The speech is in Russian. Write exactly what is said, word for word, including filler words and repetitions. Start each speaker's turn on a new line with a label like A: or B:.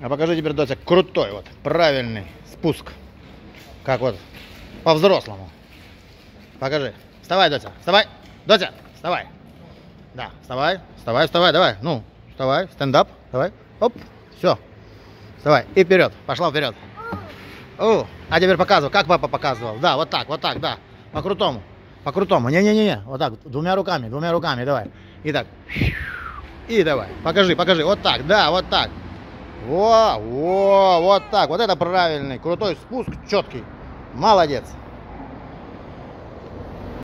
A: А покажи теперь, Дотя, крутой, вот, правильный спуск. Как вот, по-взрослому. Покажи. Вставай, Дотя, вставай. Дотя, вставай. Да, вставай, вставай, вставай, давай. Ну, вставай, стендап, давай. Оп, все. Вставай, и вперед, пошла вперед. О, а теперь показывай, как папа показывал. Да, вот так, вот так, да. По-крутому, по-крутому. Не-не-не, вот так, двумя руками, двумя руками, давай. И так. И давай, покажи, покажи, вот так, да, вот так. Во, во, вот так, вот это правильный, крутой спуск, четкий. Молодец.